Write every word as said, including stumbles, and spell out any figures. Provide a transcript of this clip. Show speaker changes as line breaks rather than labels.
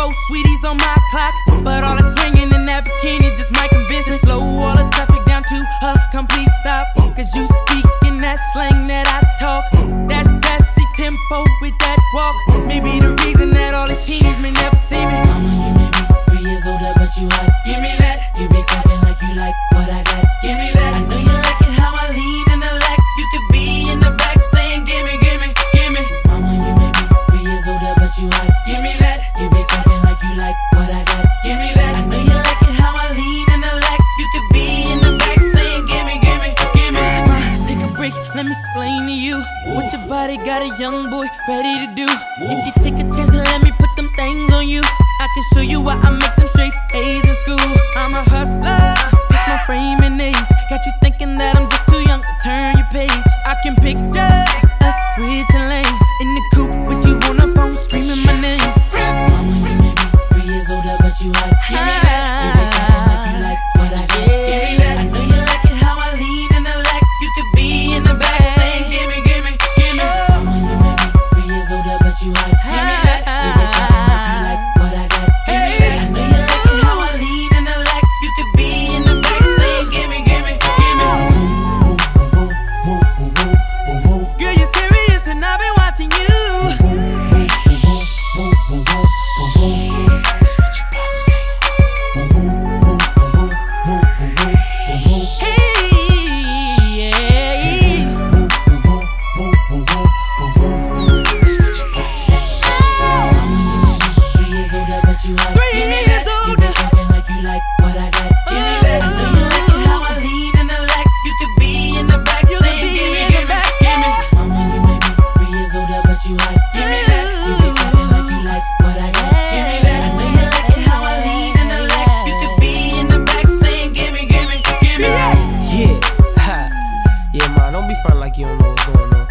four sweeties on my clock, but all that's swinging in that bikini just might convince it. Slow all the traffic down to a complete stop, cause you speak in that slang that I talk. That sassy tempo with that walk may be the reason that all these teens may never see me.
Mama, you may be three years older, but you hot. Give me that. You be talking like you like what I got. Give me that. I know you like it how I lean in the lack. You could be in the back saying gimme, gimme, gimme. Mama, you may be three years older, but you hot. Give me that. You be talking like you like what I got. Give me that. I know you like it how I lean in the lack. You could be in the back saying gimme, gimme, gimme.
Take a break, let me explain to you what your body got a young boy ready to do. If you take a chance and let me put them things on you, I can show you why I make them straight A's in school. I'm a hustler, just my frame and age got you thinking that I'm just too young to turn your page. I can picture us switching lanes in the coupe with you on the phone screaming my name.
Mama, you may be three years older, but you hot. Give me that. You be talking like you like what I got. Give me that. I know you like it how I lean in the lack. You could be in the back saying gimme, gimme, gimme. Mama, you may be three years older, but you hot. Give me that. You be talking like you like what I got. Give me that. I know you like it how I lean in the lack. You could be in the back saying gimme, gimme, gimme.
Girl, you're serious and I've been watching you.
Yeah, man, don't be frontin' like you don't know what's going on.